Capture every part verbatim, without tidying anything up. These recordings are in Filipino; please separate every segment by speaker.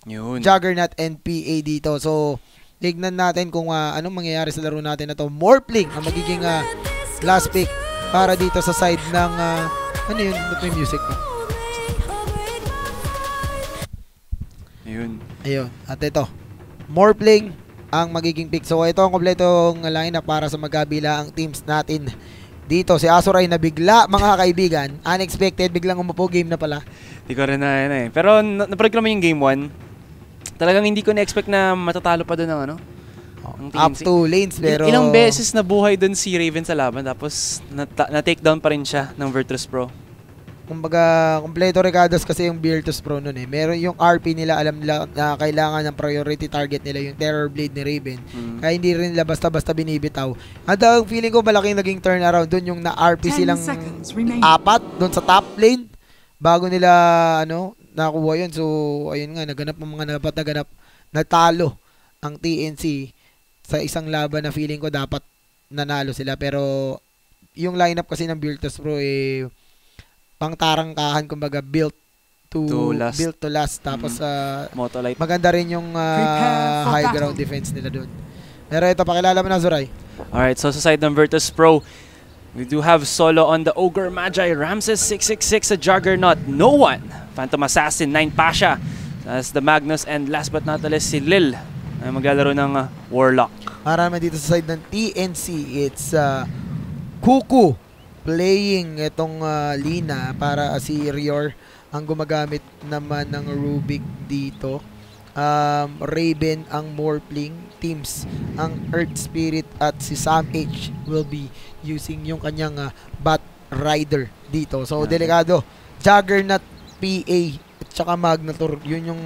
Speaker 1: Yun.
Speaker 2: Juggernaut and P A dito. So, tignan natin kung uh, anong mangyayari sa laro natin na to. Morphling ang magiging uh, last pick para dito sa side ng uh, ano yun? Ba't may music pa?
Speaker 1: Ayun.
Speaker 2: Ayun. At ito, Morphling ang magiging pick. So, ito ang kompletong lineup para sa magkabila ang teams natin. Dito, si Azuray na bigla, mga kaibigan. Unexpected, biglang umupo, game na pala.
Speaker 1: Hindi ko rin na yun eh. Pero naparag ko naman yung game one. Talagang hindi ko na-expect na matatalo pa doon ng ano. Ang
Speaker 2: Up to lanes, pero...
Speaker 1: Il ilang beses nabuhay doon si Raven sa laban, tapos na-take down pa rin siya ng Virtus Pro.
Speaker 2: Kumbaga, kompleto recados kasi yung Virtus Pro nun eh. Meron yung R P nila, alam nila na kailangan ng priority target nila, yung Terror Blade ni Raven. Mm. Kaya hindi rin nila basta-basta binibitaw. At ang feeling ko malaking naging turnaround dun yung na-R P silang apat dun sa top lane bago nila ano nakuha yun. So, ayun nga, naganap ang mga dapat naganap. Natalo ang T N C sa isang laban na feeling ko dapat nanalo sila. Pero, yung lineup kasi ng Virtus Pro eh pang tarangkahan, kumbaga built to,
Speaker 1: to last.
Speaker 2: built to last. Tapos mm. uh, maganda rin yung uh, high ground defense nila doon. Pero ito, pakilala mo na, Zuray.
Speaker 1: Alright, so sa side ng Virtus Pro, we do have solo on the Ogre Magi, Ramses six six six, a Juggernaut, no one, Phantom Assassin, nine Pasha, as the Magnus, and last but not least si Lil, ay maglalaro ng uh, Warlock.
Speaker 2: Para naman dito sa side ng T N C, it's uh, Kuku playing itong uh, Lina para uh, si Rior ang gumagamit naman ng Rubik dito. Um, Raven ang Morphling, teams ang Earth Spirit, at si Sam H will be using yung kanyang uh, Bat Rider dito. So, okay. Delikado. Juggernaut, P A, at saka Magnator. Yun yung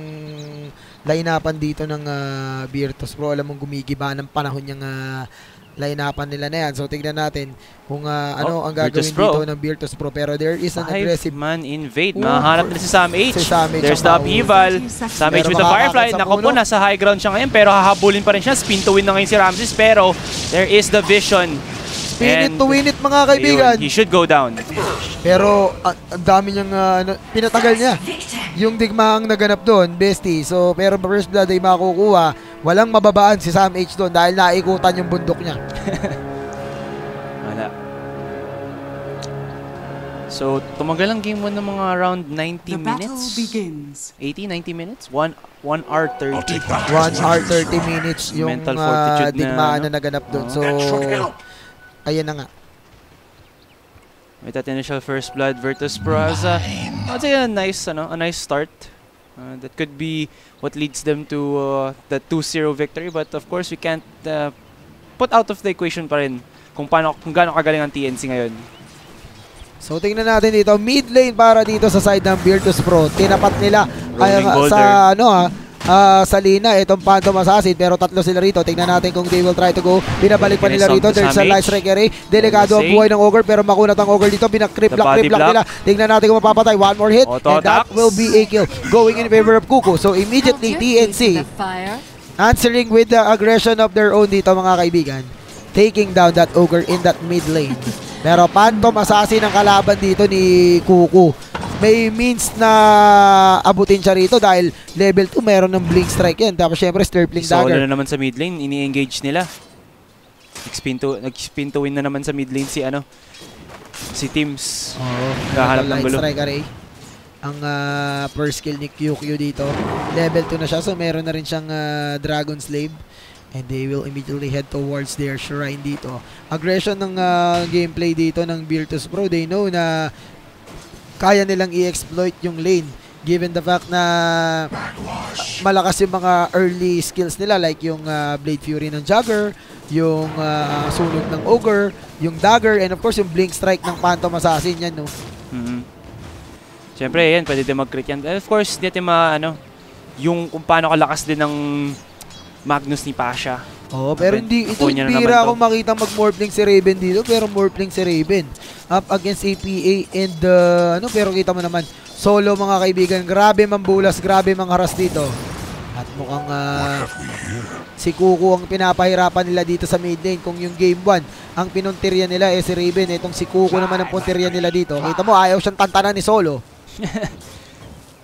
Speaker 2: line-upan dito ng uh, Virtus Pro. Alam mong gumigiba ng panahon yung uh, line-upan nila na yan. So, tignan natin kung uh, ano
Speaker 1: oh,
Speaker 2: ang gagawin dito ng Virtus Pro. Pero there is an
Speaker 1: Five
Speaker 2: aggressive
Speaker 1: man invade. Mahanap nila si Sam H.
Speaker 2: Si Sam H.
Speaker 1: There's the upheaval. Sam H with the Firefly. Naku po, nasa high ground siya ngayon. Pero hahabulin pa rin siya. Spin to win na ngayon si Ramses. Pero there is the vision.
Speaker 2: Spin it to win it, mga kaibigan.
Speaker 1: He should go down.
Speaker 2: Pero ang uh, dami niyang uh, pinatagal niya. Yung digmaang naganap doon, bestie. So, pero first blood ay makukuha. Walang mababaan si Sam H doon dahil naikutan yung bundok niya.
Speaker 1: Wala. So, tumagal ang game one ng mga around ninety minutes. eighty, ninety minutes? one hour thirty.
Speaker 2: one hour thirty minutes yung
Speaker 1: mental
Speaker 2: uh,
Speaker 1: fortitude
Speaker 2: digmaan
Speaker 1: na,
Speaker 2: na naganap doon. So, ayan na nga.
Speaker 1: With that initial first blood, Virtus Pro has a, I'd say a nice, ano, a nice start. Uh, that could be what leads them to uh, the two zero victory. But of course, we can't uh, put out of the equation pa rin kung paano, kung gaano kagaling ang T N C ngayon.
Speaker 2: So, tingnan natin dito. Mid lane para dito sa side ng Virtus Pro. Tinapat nila ay, sa, ano ha, Uh, sa Lina, itong Phantom Assassin, pero tatlo sila rito. Tingnan natin kung they will try to go. Binabalik pa nila rito. There's a light strike array. Delikado ang buhay ng Ogre, pero makunat ang Ogre dito. Binakrip block, krip block nila. Tingnan natin kung mapapatay. One more hit,
Speaker 1: Auto
Speaker 2: and that will be a kill going in favor of Kuku. So immediately T N C answering with the aggression of their own dito, mga kaibigan, taking down that Ogre in that mid lane. Pero Phantom Assassin ang kalaban dito ni Kuku. May means na abutin siya rito dahil level two meron ng Blink Strike yan. Tapos syempre Sterling Dagger.
Speaker 1: Solo na naman sa mid lane, ini-engage nila. Nag-spin to, nag-spin to win na naman sa mid lane si ano, si Teams.
Speaker 2: Oo,
Speaker 1: gahanap ng gulo.
Speaker 2: Strike array. Ang uh, first skill ni Q Q dito. Level two na siya, so meron na rin siyang uh, Dragon Slave. And they will immediately head towards their shrine dito. Aggression ng uh, gameplay dito ng Virtus Pro. They know na kaya nilang i-exploit yung lane given the fact na malakas yung mga early skills nila like yung uh, Blade Fury ng Jugger, yung uh, sunog ng Ogre, yung Dagger, and of course yung Blink Strike ng Phantom Assassin yan, no?
Speaker 1: Mm-hmm. Siyempre yan, pwede din mag-crit yan. And of course, hindi natin ma, ano, yung kung paano kalakas din ng Magnus ni Pasha.
Speaker 2: Oh, pero hindi ito bira ako makita mag-morphling si Raven dito, pero morphling si Raven up against A P A and uh, ano, pero kita mo naman solo, mga kaibigan. Grabe mambulas, grabe mangharas dito. At mukhang uh, si Kuku ang pinapahirapan nila dito sa mid lane. Kung yung game one ang pinuntirya nila eh si Raven, itong si Kuku naman ang puntirya nila dito. Kita mo, ayaw siyang tantanan ni Solo.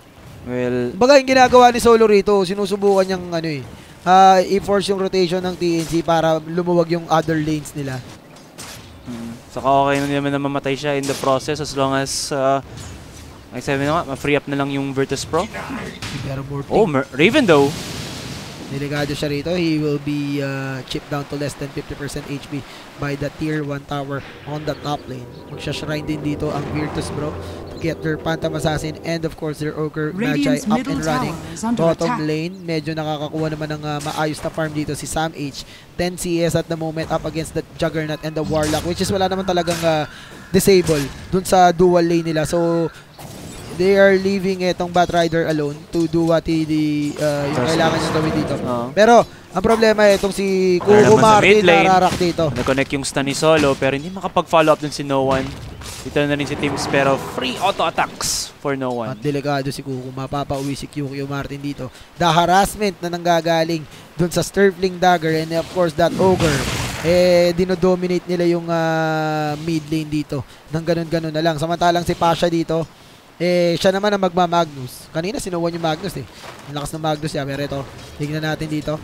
Speaker 1: Well,
Speaker 2: Baga yung ginagawa ni Solo rito, sinusubukan niyang ano eh, uh, i-force yung rotation ng T N C para lumuwag yung other lanes nila.
Speaker 1: mm, saka okay na naman na mamatay siya in the process as long as, uh, like sabi na nga, ma-free up na lang yung Virtus Pro.
Speaker 2: Pero more
Speaker 1: Oh, Mer Raven though.
Speaker 2: Delegado siya rito. He will be uh, chipped down to less than fifty percent H P by the tier one tower on the top lane. Magsha-shrine din dito ang Virtus Bro to get their Phantom Assassin and of course their Ogre Magi up and running. Bottom lane, medyo nakakakuha naman ng uh, maayos na farm dito si Sam H. ten C S at the moment up against the Juggernaut and the Warlock, which is wala naman talagang uh, disable dun sa dual lane nila. So they are leaving itong Batrider alone to do what he, the, uh, yung kailangan niya gawin dito.
Speaker 1: Uh-huh.
Speaker 2: Pero, ang problema itong si
Speaker 1: Ano
Speaker 2: Kuku
Speaker 1: naman sa
Speaker 2: Martin
Speaker 1: mid lane,
Speaker 2: nararak dito.
Speaker 1: Na-connect yung stun ni Solo pero hindi makapag-follow up dun si No One. Dito na rin si Tims pero free auto attacks for No One.
Speaker 2: At delikado si Kuku. Mapapauwi si Q Q Martin dito. The harassment na nanggagaling dun sa Sturfling Dagger and of course that Ogre. Eh, dinodominate nila yung uh, mid lane dito. Nang ganun-ganun na lang. Samantalang si Pasha dito, eh, siya naman ang magma-Magnus. Kanina sinuwan yung Magnus eh. Ang lakas ng Magnus niya. Pero ito, tignan natin dito.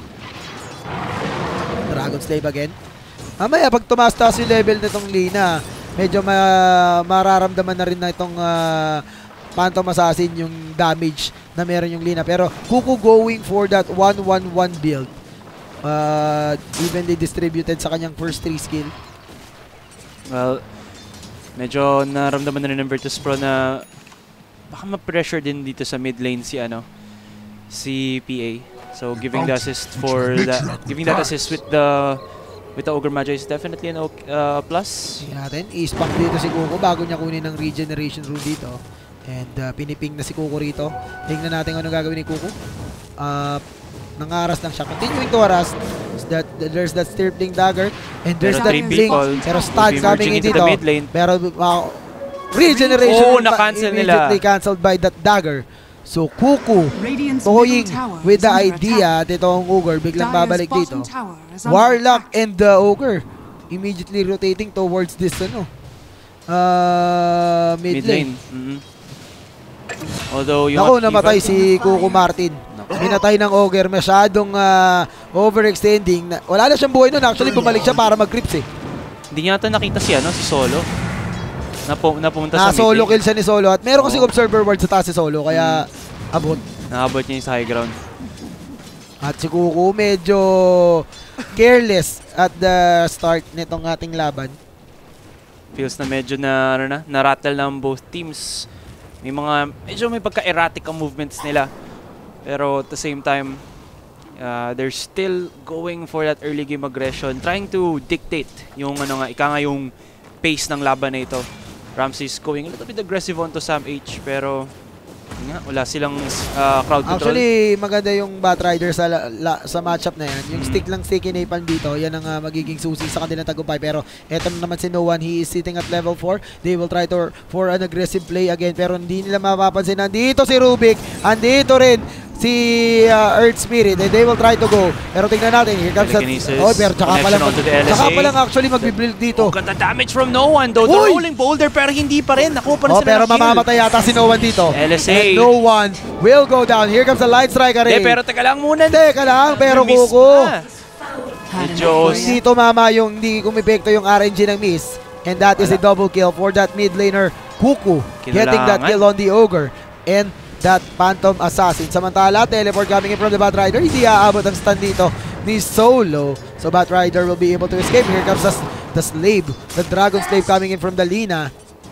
Speaker 2: Dragon Slave again. Mamaya, pag tumaas-taas yung level nitong Lina, medyo ma mararamdaman na rin na itong uh, Phantom Assassin yung damage na meron yung Lina. Pero Kuku going for that one one one build. Uh, evenly distributed sa kanyang first three skill.
Speaker 1: Well, medyo naramdaman na rin ng Virtus Pro na baka ma-pressure din dito sa mid lane si ano si P A. So giving the assist for that, giving that assist with the with the Ogre Magi is definitely an uh, plus.
Speaker 2: Tingnan natin, i-spam dito si Kuku bago niya kunin ng regeneration rune dito. And uh, piniping na si Kuku rito. Tingnan natin anong gagawin ni Kuku. Uh, nangaras lang siya. Continuing to harass. That, there's that Stirpling Dagger and there's
Speaker 1: Pero
Speaker 2: that
Speaker 1: three
Speaker 2: Blink.
Speaker 1: people
Speaker 2: Pero
Speaker 1: will
Speaker 2: stun
Speaker 1: be
Speaker 2: coming
Speaker 1: merging
Speaker 2: in
Speaker 1: into
Speaker 2: dito.
Speaker 1: the mid lane.
Speaker 2: Pero uh, regeneration
Speaker 1: Oh,
Speaker 2: rune pa-
Speaker 1: na-cancel nila.
Speaker 2: immediately cancelled by that Dagger. So Kuku toying with the idea at itong Ogre biglang babalik dito. Warlock and the Ogre immediately rotating towards this ano uh, mid,
Speaker 1: Mid
Speaker 2: lane.
Speaker 1: lane. Mm-hmm. Although yung
Speaker 2: Naku, namatay si Kuku Martin. Minatay ng Ogre, masyadong uh, overextending. Na, wala na siyang buhay nun. Actually, bumalik siya para mag-grips eh.
Speaker 1: Hindi niya ata nakita si ano, si Solo. Napu napunta
Speaker 2: Na
Speaker 1: sa mid
Speaker 2: solo
Speaker 1: lane.
Speaker 2: kill siya ni Solo. At meron kasi
Speaker 1: Oo.
Speaker 2: observer ward sa taas si Solo. Kaya abot.
Speaker 1: Nakabot niya yung sa high ground.
Speaker 2: At si Kuku medyo careless at the start nitong ating laban.
Speaker 1: Feels na medyo na, ano na, na-rattle ng both teams. May mga, medyo may pagka-erratic ang movements nila. Pero at the same time, uh, they're still going for that early game aggression, trying to dictate yung, ano nga, ika nga yung pace ng laban na ito. Ramsey's going a little bit aggressive onto Sam H, pero yun nga, wala silang uh, crowd control.
Speaker 2: Actually, maganda yung Batrider sa la, la, sa matchup na yan. Yung stick lang sticky napalm dito, yan ang uh, magiging susi sa kanilang tagumpay. Pero eto naman si No One, he is sitting at level four. They will try to for an aggressive play again. Pero hindi nila mapapansin. Nandito si Rubik, andito rin si uh, Earth Spirit, and they will try to go. Pero tingnan natin, here comes that. Oh, pero tsaka pa lang, tsaka pa lang actually mag-build dito.
Speaker 1: Oh, ganda damage from No One though. The
Speaker 2: Uy!
Speaker 1: rolling boulder pero hindi pa rin. Nakuha pa rin
Speaker 2: Oh,
Speaker 1: sila
Speaker 2: pero
Speaker 1: ng kill.
Speaker 2: mamamatay yata si No One dito.
Speaker 1: L S A.
Speaker 2: And No One will go down. Here comes the Light Striker.
Speaker 1: De, pero teka lang muna.
Speaker 2: Teka lang, pero
Speaker 1: Miss
Speaker 2: Kuku.
Speaker 1: pa. Medyo
Speaker 2: Hindi tumama yung, hindi kumipekto yung R N G ng miss. And that is a double kill for that mid laner, Kuku. Getting that
Speaker 1: Kailangan.
Speaker 2: kill on the Ogre. And that Phantom Assassin. Samantala, teleport coming in from the Batrider. Hindi aabot ang stun dito ni Solo. So Batrider will be able to escape. Here comes the, the Slave. The Dragon Slave coming in from the Lina.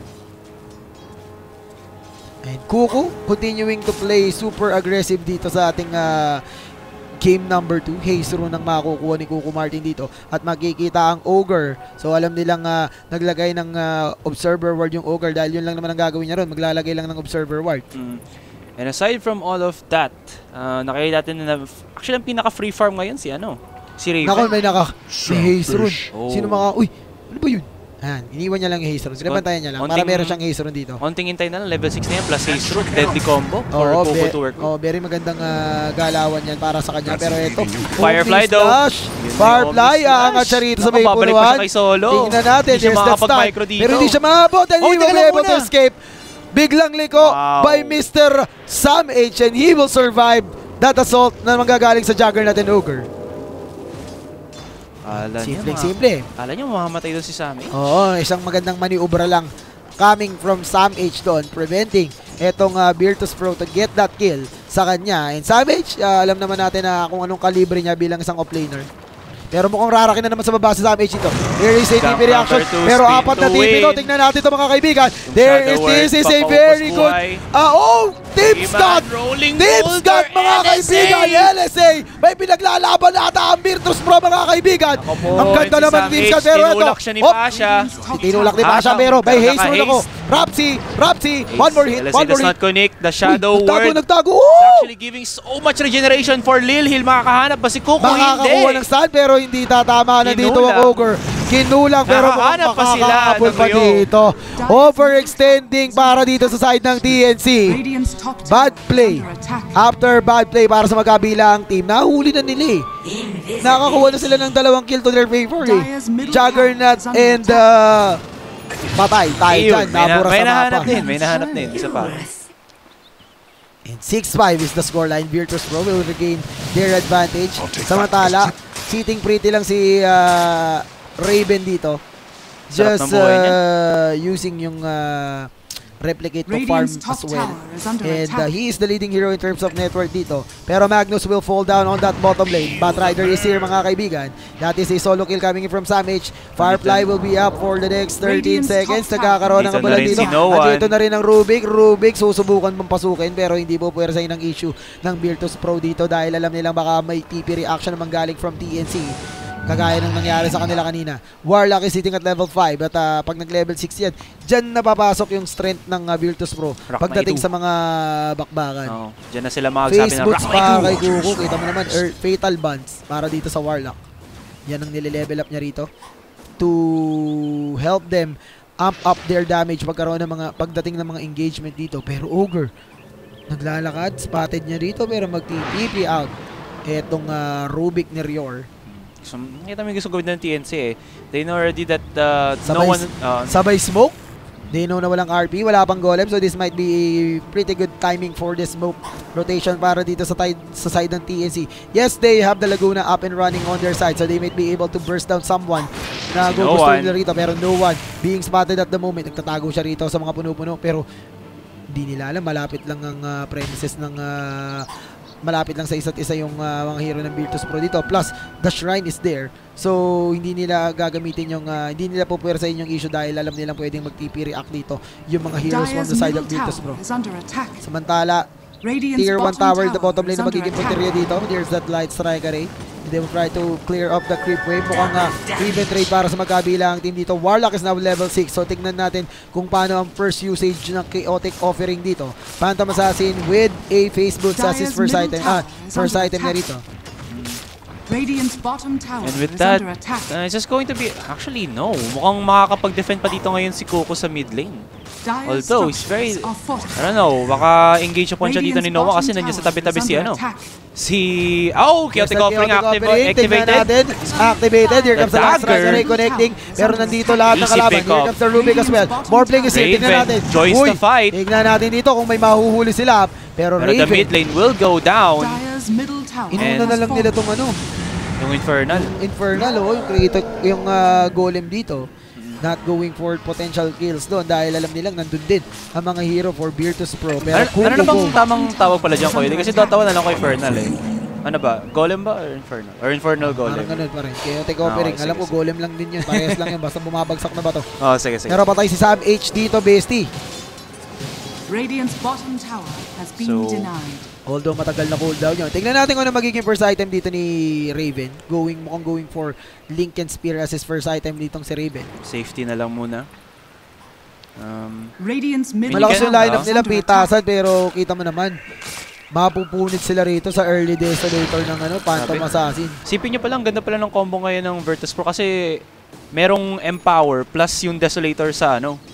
Speaker 2: And Kuku continuing to play super aggressive dito sa ating uh, game number two. Haze rune ang makukuha ni Kuku Martin dito. At makikita ang Ogre. So alam nilang uh, naglagay ng uh, observer ward yung Ogre dahil yun lang naman ang gagawin niya ron. Maglalagay lang ng observer ward.
Speaker 1: Mm. And aside from all of that, uh, nakikita natin na actually ang pinaka-free farm ngayon si ano? Si Raven.
Speaker 2: Nako, may naka may haze rune.
Speaker 1: Oh.
Speaker 2: Sino mga, uy, ano ba yun? Ayan, iniwan niya lang yung haze rune. Sinabantayan niya lang para
Speaker 1: Onting-
Speaker 2: meron siyang haze rune dito.
Speaker 1: Konting hintay na lang, level six na yan, plus haze root, deadly combo for
Speaker 2: Oo,
Speaker 1: Kuku
Speaker 2: be-
Speaker 1: to work.
Speaker 2: oh, very magandang uh, galawan yan para sa kanya. Pero ito,
Speaker 1: Firefly
Speaker 2: Omni
Speaker 1: though.
Speaker 2: Slash. Firefly, aangat siya rito sa may
Speaker 1: Naku, babalik pa
Speaker 2: punuan.
Speaker 1: siya kay Solo.
Speaker 2: Tingnan natin,
Speaker 1: Hindi siya
Speaker 2: there's that stun.
Speaker 1: makakapag-micro dito.
Speaker 2: Pero hindi siya maabot and
Speaker 1: Oh,
Speaker 2: he will
Speaker 1: teka
Speaker 2: be
Speaker 1: lang
Speaker 2: able to
Speaker 1: muna.
Speaker 2: escape. Biglang liko
Speaker 1: Wow.
Speaker 2: by Mister Sam H and he will survive that assault na manggagaling sa Juggernaut and Ogre.
Speaker 1: Ala niya,
Speaker 2: Simple,
Speaker 1: ma-
Speaker 2: simple.
Speaker 1: ala niya mamamatay doon si Sammy.
Speaker 2: Oo, isang magandang maniubra lang coming from Sam H doon, preventing etong uh, Virtus Pro to get that kill sa kanya. And Sam H, uh, alam naman natin na kung anong kalibre niya bilang isang offlaner. Pero mukhang rarakin na naman sa baba sa Sam H ito. There is a T P
Speaker 1: Jump
Speaker 2: reaction.
Speaker 1: number two,
Speaker 2: Pero
Speaker 1: spin
Speaker 2: apat
Speaker 1: to
Speaker 2: na T P ito.
Speaker 1: win.
Speaker 2: Tingnan natin ito mga kaibigan.
Speaker 1: Yung
Speaker 2: There
Speaker 1: shadow
Speaker 2: is,
Speaker 1: word,
Speaker 2: this is a
Speaker 1: papaubos
Speaker 2: very good.
Speaker 1: buhay.
Speaker 2: Ah, oh, Team Scott!
Speaker 1: rolling
Speaker 2: Team
Speaker 1: boulder,
Speaker 2: Scott mga
Speaker 1: L S A.
Speaker 2: kaibigan! L S A! May pinaglalaban ata ang Virtus Pro mga kaibigan!
Speaker 1: Ako po,
Speaker 2: Ang ganda
Speaker 1: si
Speaker 2: naman
Speaker 1: Sam
Speaker 2: Team
Speaker 1: H,
Speaker 2: Scott pero ito.
Speaker 1: tinulak siya ni
Speaker 2: Op,
Speaker 1: Pasha.
Speaker 2: tinulak ni
Speaker 1: Pasha,
Speaker 2: Pasha pero by
Speaker 1: pero
Speaker 2: haste rule ako.
Speaker 1: naka-haste.
Speaker 2: Rapsi! Rapsi! One more hit!
Speaker 1: L S A
Speaker 2: One more
Speaker 1: does
Speaker 2: hit!
Speaker 1: not connect. The shadow
Speaker 2: Uy, nagtago,
Speaker 1: word
Speaker 2: nagtago!
Speaker 1: is
Speaker 2: Woo!
Speaker 1: actually giving so much regeneration for Lil Hill. Makakahanap ba si Kuko?
Speaker 2: Makakakuha ng
Speaker 1: Hindi.
Speaker 2: stun pero hindi tatama na dito ang
Speaker 1: Kinulang.
Speaker 2: Ogre. Kinulang pero mukhang
Speaker 1: Nakahanap pa sila
Speaker 2: makakakapul
Speaker 1: ng
Speaker 2: pa
Speaker 1: Rio.
Speaker 2: dito. Overextending para dito sa side ng T N C. Bad play. After bad play para sa magkabilang team, nahuli na nila eh. Nakakuha na sila ng dalawang kill to their favor eh. Juggernaut and uh, patay tayo
Speaker 1: Ayun,
Speaker 2: dyan.
Speaker 1: may, na,
Speaker 2: Nabura
Speaker 1: may
Speaker 2: sa
Speaker 1: nahanap
Speaker 2: mapa.
Speaker 1: din. May nahanap din. Isa pa.
Speaker 2: And six five is the scoreline. Virtus Pro will regain their advantage. Samantala, cheating pretty lang si uh, Raven dito.
Speaker 1: Sarap
Speaker 2: Just
Speaker 1: ng buhay niya.
Speaker 2: uh, using yung uh, replicate to farm as well. And uh, he is the leading hero in terms of network dito. Pero Magnus will fall down on that bottom lane. Batrider is here mga kaibigan. That is a solo kill coming in from Sam H. Firefly will be up for the next thirteen seconds. Nagkakaroon ng
Speaker 1: Dito na
Speaker 2: kabalan
Speaker 1: rin
Speaker 2: dito.
Speaker 1: si Noah.
Speaker 2: At dito na rin ang Rubik. Rubik susubukan mong pasukin pero hindi po puwersahin ng issue ng Virtus Pro dito dahil alam nilang baka may T P reaction naman galing from T N C. Kagaya ng nangyari sa kanila kanina. Warlock is sitting at level five at uh, pag nag-level six yan, dyan napapasok yung strength ng uh, Virtus Pro
Speaker 1: Rock
Speaker 2: pagdating
Speaker 1: na
Speaker 2: sa mga bakbakan.
Speaker 1: Oh, diyan na sila magsabi ng
Speaker 2: Facebooks
Speaker 1: Rock
Speaker 2: pa
Speaker 1: Maiku.
Speaker 2: kay Kuku. Kita mo naman, er, Fatal Bonds para dito sa Warlock. Yan ang nile-level up niya rito to help them amp up their damage pagkaroon ng mga pagdating ng mga engagement dito. Pero Ogre, naglalakad, spotted niya rito pero mag-T P out. Etong uh, Rubik ni Rior.
Speaker 1: So, nakita mo yung gusto gawin ng T N C eh. They know already that uh,
Speaker 2: Sabay,
Speaker 1: no one... Uh,
Speaker 2: sabay smoke. They know na walang R P, wala pang golem, so this might be a pretty good timing for this smoke rotation para dito sa, tide, sa side ng T N C. Yes, they have the Laguna up and running on their side, so they might be able to burst down someone na
Speaker 1: Si no
Speaker 2: gusto
Speaker 1: one.
Speaker 2: nila rito, pero no one being spotted at the moment. Nagtatago siya rito sa mga puno-puno, pero hindi nila alam, malapit lang ang uh, premises ng uh, malapit lang sa isa't isa yung uh, mga hero ng Virtus Pro dito. Plus, the shrine is there. So, hindi nila gagamitin yung, uh, hindi nila pupuwersahin yung issue dahil alam nilang pwedeng mag-T P react dito yung mga heroes from the side of Virtus Pro. Samantala, tier one tower, the bottom lane na magiging punteriya dito. There's that light strike array. They will try to clear up the creep wave. Mukhang uh, even trade para sa magkabilang team dito. Warlock is now level six. So, tignan natin kung paano ang first usage ng chaotic offering dito. Phantom Assassin with a face boots as his first item. Ah, first item na rito.
Speaker 1: and with that, uh, it's just going to be... Actually, no. Mukhang makakapag-defend pa dito ngayon si Kuko sa mid lane. Although, he's very... I don't know, baka engage upon siya dito ni Noah kasi nandiyan sa tabi-tabi si ano. Si... Oh, chaotic
Speaker 2: Yes,
Speaker 1: offering
Speaker 2: chaotic
Speaker 1: active,
Speaker 2: offering. Tignan
Speaker 1: activated.
Speaker 2: natin. Activated. Here comes the
Speaker 1: The
Speaker 2: last strike
Speaker 1: dagger.
Speaker 2: array connecting. Pero nandito lahat ng
Speaker 1: Easy
Speaker 2: kalaban.
Speaker 1: pick
Speaker 2: Here
Speaker 1: up.
Speaker 2: comes the Rubik as well. More playing is here. Tignan
Speaker 1: Raven
Speaker 2: natin.
Speaker 1: joins
Speaker 2: Uy,
Speaker 1: the fight.
Speaker 2: tignan natin dito kung may mahuhuli sila. Pero
Speaker 1: Pero the
Speaker 2: Raven,
Speaker 1: mid lane will go down.
Speaker 2: inuna na lang nila itong ano,
Speaker 1: Yung Infernal.
Speaker 2: Infernal, oh, yung, creator, yung uh, golem dito. Not going for potential kills doon dahil alam nilang nandun din ang mga hero for Virtus Pro. Pero
Speaker 1: Ano,
Speaker 2: kung
Speaker 1: ano na bang
Speaker 2: Kuko,
Speaker 1: tamang tawag pala dyan, Koyle? Kasi tatawa na lang ko Infernal eh. Ano ba? Golem ba or Infernal? Or Infernal Golem?
Speaker 2: parang ganun pa rin. Chaotic
Speaker 1: Ah,
Speaker 2: offering.
Speaker 1: okay,
Speaker 2: Alam
Speaker 1: sige,
Speaker 2: ko, golem lang din yun. Parehas lang yun. Basta bumabagsak na ba to.
Speaker 1: Oh, sige, sige.
Speaker 2: Pero patay si Sam H dito, bestie.
Speaker 3: Radiant's bottom tower has been
Speaker 1: So,
Speaker 3: denied.
Speaker 2: Although matagal na cooldown yun. Tingnan natin kung ano magiging first item dito ni Raven. Going, mukhang going for Link and Spear as his first item ditong si Raven.
Speaker 1: Safety na lang muna. Um,
Speaker 3: Radiant's middle
Speaker 2: Malakas yung
Speaker 1: Minigan,
Speaker 2: lineup
Speaker 1: ah.
Speaker 2: nila, pitasan, pero kita mo naman, mapupunit sila rito sa early detonator ng ano, Phantom
Speaker 1: Sabi.
Speaker 2: Assassin.
Speaker 1: Sipin nyo palang, ganda pala ng combo ngayon ng Virtus Pro kasi merong Empower plus yung Desolator sa ano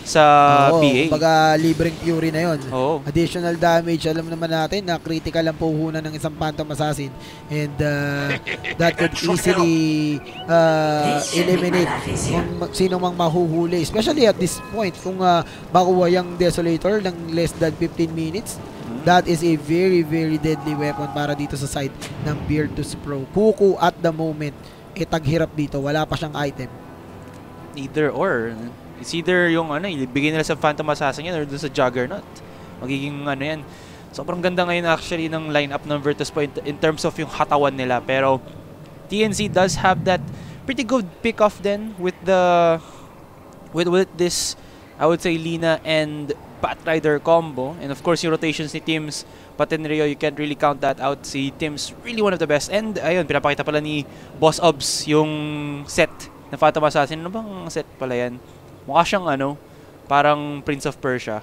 Speaker 1: sa
Speaker 2: Oo,
Speaker 1: P A.
Speaker 2: kumbaga libreng Fury na yon.
Speaker 1: Oo.
Speaker 2: Additional damage, alam naman natin na critical ang puhunan ng isang Phantom Assassin, and uh, that could easily uh, eliminate kung sino mang mahuhuli, especially at this point kung uh, makuha yung Desolator ng less than fifteen minutes. That is a very very deadly weapon para dito sa side ng Virtus Pro. Kuku at the moment eh taghirap dito, wala pa siyang item.
Speaker 1: Either or. It's either yung ano, ibigay nila sa Phantom Assassin yan or dun sa Juggernaut. Magiging ano yan. Sobrang ganda ngayon actually ng lineup ng Virtus Pro in, in terms of yung hatawan nila. Pero T N C does have that pretty good pick-off then with the with, with this, I would say, Lina and Batrider combo. And of course yung rotations ni Teams, pati ni Rio, you can't really count that out. Si Teams really one of the best. And ayun, pinapakita pala ni Boss Obs yung set na Phantom Assassin. Ano bang set pala yan? Mukha siyang ano, parang Prince of Persia.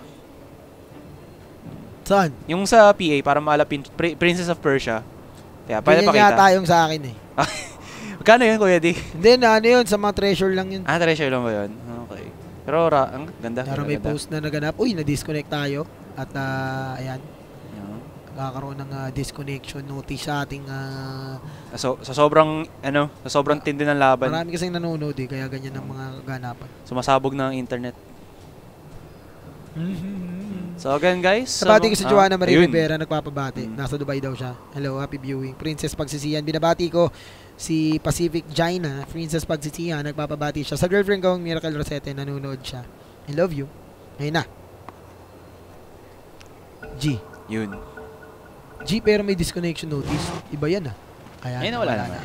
Speaker 2: Saan?
Speaker 1: Yung sa P A, para maalapin, Pri Princess of Persia. Kaya, pwede
Speaker 2: Ganyan
Speaker 1: pakita.
Speaker 2: yata yung sa akin eh.
Speaker 1: Magkano yun, Kuya D?
Speaker 2: Hindi na, ano yun, sa mga treasure lang yun.
Speaker 1: Ah, treasure lang ba yun? Okay. Pero, ra ang ganda.
Speaker 2: Pero may
Speaker 1: ganda.
Speaker 2: post na naganap. Uy, na-disconnect tayo. At uh, ayan,
Speaker 1: Yeah.
Speaker 2: kakaroon ng uh, disconnection notice sa ating uh,
Speaker 1: So, sa sobrang, ano, sa sobrang tindi ng laban,
Speaker 2: marami kasing nanonood eh, kaya ganyan ang mga ganapan.
Speaker 1: sumasabog ng internet. So, again, guys.
Speaker 2: Nabati ko si Joanna Marie
Speaker 1: ayun.
Speaker 2: Rivera, nagpapabati.
Speaker 1: Mm.
Speaker 2: Nasa Dubai daw siya. Hello, happy viewing. Princess Pagsisihan, binabati ko si Pacific Jaina. Princess Pagsisihan, nagpapabati siya. Sa girlfriend ko, Miracle Rosette, nanonood siya. I love you. Ngayon na. G.
Speaker 1: Yun.
Speaker 2: G, pero may disconnection notice. Iba yan ah. Ayan,
Speaker 1: Ayun na, wala naman.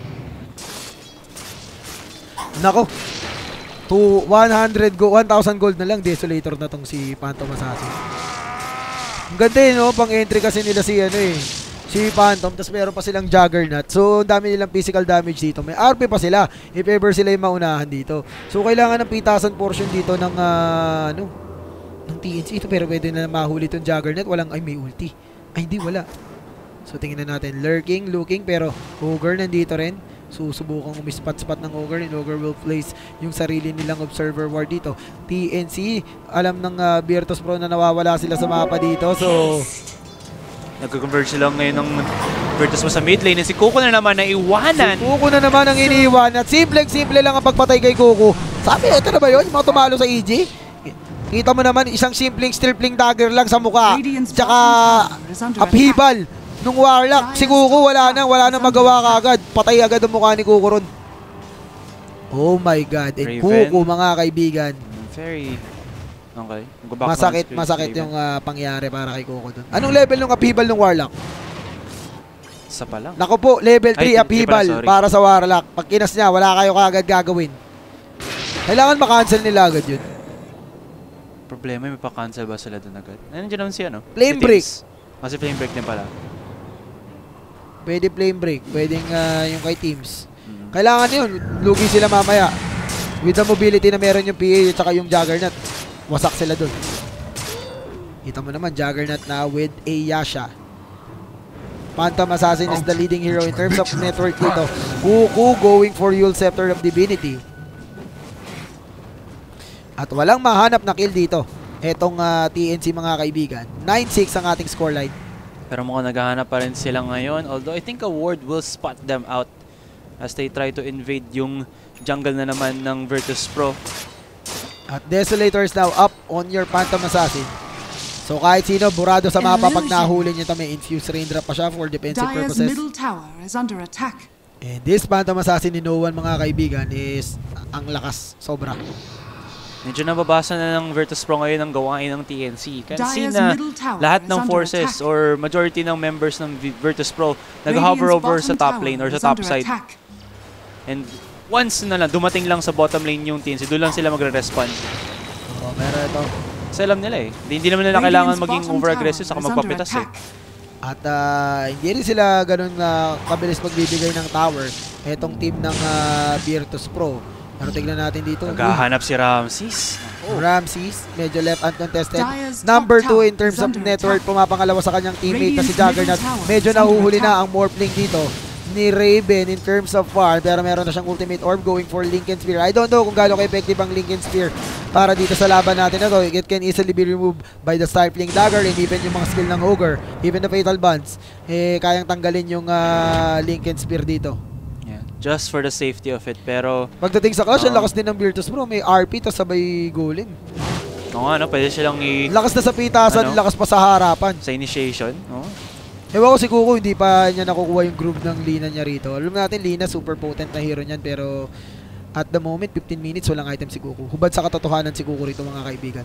Speaker 2: Nako. To one hundred go, one thousand gold na lang Desolator na tong si Phantom Assassin. Ang ganda eh, no? Pang entry kasi nila si ano eh, si Phantom, tapos meron pa silang Juggernaut. So, ang dami nilang physical damage dito. May R P pa sila if ever sila yung maunahan dito. So, kailangan ng pitasan portion dito ng uh, ano, ng T N C ito, pero pwede na mahuli itong Juggernaut. Walang, ay may ulti. Ay hindi, wala. So, tingnan na natin. Lurking, looking, pero Ogre nandito rin. Susubukang umispat-spat ng Ogre, and Ogre will place yung sarili nilang Observer Ward dito. T N C, alam ng uh, Virtus Pro na nawawala sila sa mapa dito. So,
Speaker 1: nag-converge sila ngayon ng Virtus Pro sa mid lane. And si Kuko na naman na iwanan.
Speaker 2: si Kuko na naman ang iniwan. At simple-simple lang ang pagpatay kay Kuko. Sabi, ito na ba yun? Yung mga tumalo sa E G? Kita mo naman, isang simpleng steel-pling dagger lang sa mukha. Tsaka upheaval nung Warlock. Si Kuko wala na, wala na magawa kagad. Patay agad ang mukha ni Kuko ron. Oh my God. And
Speaker 1: Raven.
Speaker 2: Kuko, mga kaibigan.
Speaker 1: Very, okay. Go back
Speaker 2: Masakit,
Speaker 1: on screen,
Speaker 2: masakit
Speaker 1: Raven.
Speaker 2: yung uh, pangyari para kay Kuko dun. Anong level nung upheaval ng Warlock?
Speaker 1: Isa pa lang.
Speaker 2: Nako po, level three
Speaker 1: Ay, hindi
Speaker 2: upheaval
Speaker 1: pala, sorry.
Speaker 2: para sa Warlock. Pag kinas niya, wala kayo kagad gagawin. Kailangan makancel nila agad yun.
Speaker 1: Problema, may pa-cancel ba sila doon agad? Nandiyan naman si ano?
Speaker 2: Flame
Speaker 1: si
Speaker 2: break.
Speaker 1: Teams. Kasi flame break din pala.
Speaker 2: Pwede flame break, pwedeng uh, yung kay Teams.
Speaker 1: Mm.
Speaker 2: Kailangan yun, lugi sila mamaya. With the mobility na meron yung P A at saka yung Juggernaut, wasak sila dun. Kita mo naman, Juggernaut na with a Yasha. Phantom Assassin is the leading hero in terms of network dito. Kuku going for Yule Scepter of Divinity. At walang mahanap na kill dito. Etong uh, T N C mga kaibigan. nine six ang ating scoreline.
Speaker 1: Pero mukhang naghahanap pa rin sila ngayon. Although I think a ward will spot them out as they try to invade yung jungle na naman ng Virtus Pro.
Speaker 2: At Desolator is now up on your Phantom Assassin. So kahit sino, burado sa mapa pag nahuli niya, may infused raindrop pa siya for defensive
Speaker 3: Dire's
Speaker 2: purposes.
Speaker 3: middle tower is under attack.
Speaker 2: And this Phantom Assassin ni Noan mga kaibigan is ang lakas, sobra.
Speaker 1: Medyo nababasa na ng Virtus Pro ngayon ang gawain ng T N C. Kasi
Speaker 3: Dire's
Speaker 1: na
Speaker 3: middle tower
Speaker 1: lahat
Speaker 3: is
Speaker 1: ng
Speaker 3: under
Speaker 1: forces
Speaker 3: attack.
Speaker 1: or majority ng members ng V- Virtus Pro nag-hover
Speaker 3: Radiant's
Speaker 1: over sa
Speaker 3: bottom
Speaker 1: top
Speaker 3: tower
Speaker 1: lane or sa
Speaker 3: is
Speaker 1: top
Speaker 3: under
Speaker 1: side.
Speaker 3: attack.
Speaker 1: And once na lang, dumating lang sa bottom lane yung T N C, doon lang sila magre-respond.
Speaker 2: Oh, pero ito.
Speaker 1: Kasi alam nila eh. Hindi, hindi naman nila kailangan maging over-aggressive saka magpapitas eh.
Speaker 2: At uh, hindi rin sila ganun na uh, kabilis magbibigay ng tower. Etong team ng uh, Virtus Pro. Pero tignan natin dito.
Speaker 1: Naghahanap si Ramses.
Speaker 2: Uh, Ramses, medyo left uncontested.
Speaker 3: Dire's
Speaker 2: Number
Speaker 3: top
Speaker 2: two in
Speaker 3: tower
Speaker 2: terms
Speaker 3: is
Speaker 2: of
Speaker 3: under
Speaker 2: network,
Speaker 3: attack.
Speaker 2: pumapangalawa sa kanyang teammate na si
Speaker 3: Radiant's middle
Speaker 2: Juggernaut.
Speaker 3: tower
Speaker 2: Medyo
Speaker 3: is under
Speaker 2: nahuhuli
Speaker 3: attack.
Speaker 2: na ang morphling dito ni Raven in terms of farm, pero meron na siyang ultimate orb going for Linken Spear. I don't know kung gaano ka-effective ang Linken Spear para dito sa laban natin na to. It can easily be removed by the Stifling Dagger and even yung mga skill ng Ogre, even the Fatal Bonds, eh, kayang tanggalin yung uh, Linken Spear dito.
Speaker 1: Yeah, just for the safety of it, pero...
Speaker 2: Pagdating sa Clash,
Speaker 1: uh,
Speaker 2: ang lakas din ng Virtus Pro. May R P, tas sabay guling.
Speaker 1: Oo nga, no? Pwede silang i...
Speaker 2: Lakas na sa pitasan,
Speaker 1: Ano?
Speaker 2: lakas pa sa harapan.
Speaker 1: Sa initiation, no?
Speaker 2: Ewan ko si Kuko, hindi pa niya nakukuha yung groove ng Lina niya rito. Alam natin, Lina, super potent na hero niyan, pero at the moment, fifteen minutes, walang item si Kuko. Hubad sa katotohanan si Kuko rito, mga kaibigan.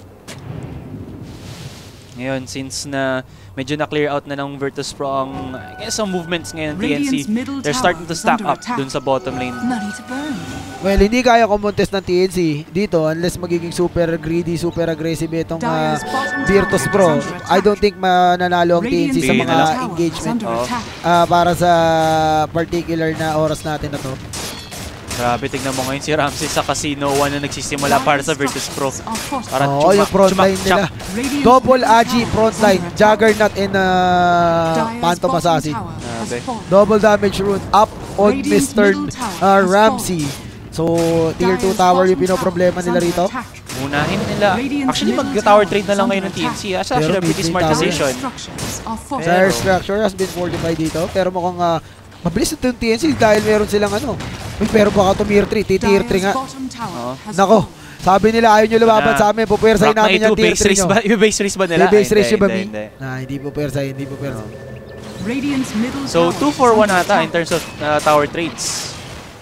Speaker 1: Ngayon, since na medyo na-clear out na ng Virtus Pro ang, I guess, ang movements ngayon ng T N C, they're starting to stack up dun sa bottom lane.
Speaker 2: Well, hindi kaya kumontes ng T N C dito unless magiging super greedy, super aggressive itong uh, Virtus Pro. I don't think mananalo ang T N C sa mga engagement uh, para sa particular na oras natin na to.
Speaker 1: Grabe, tignan mo ngayon si Ramses sa Casino one na nagsisimula para sa Virtus Pro. Para
Speaker 2: Oo, yung frontline nila. Double Agi frontline, Juggernaut and uh, Phantom Assassin.
Speaker 1: Grabe.
Speaker 2: Double damage rune up on Mister Uh, Ramsey. So, tier two tower yung pinoproblema nila rito.
Speaker 1: Unahin nila. Actually, mag-tower trade na lang ngayon ng T N C. That's actually a pretty smart decision.
Speaker 2: Their structure has been fortified dito. Pero mukhang uh, mabilis ito yung T N C dahil meron silang ano. Uy, pero baka to tier three. Tier three nga.
Speaker 1: Oo.
Speaker 2: Nako. Sabi nila ayaw nyo lumaban sa amin. Pupwersahin namin yung tier three nyo.
Speaker 1: Yung base race ba nila?
Speaker 2: Yung base race yung ba, Mi?
Speaker 1: Hindi.
Speaker 2: Nah, hindi pupwersahin. Hindi pupwersahin.
Speaker 1: So, two for one ata in terms of uh, tower trades.